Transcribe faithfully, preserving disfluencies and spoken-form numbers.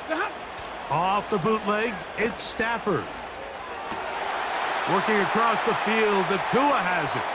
Off the bootleg, it's Stafford. Working across the field, the Tua has it.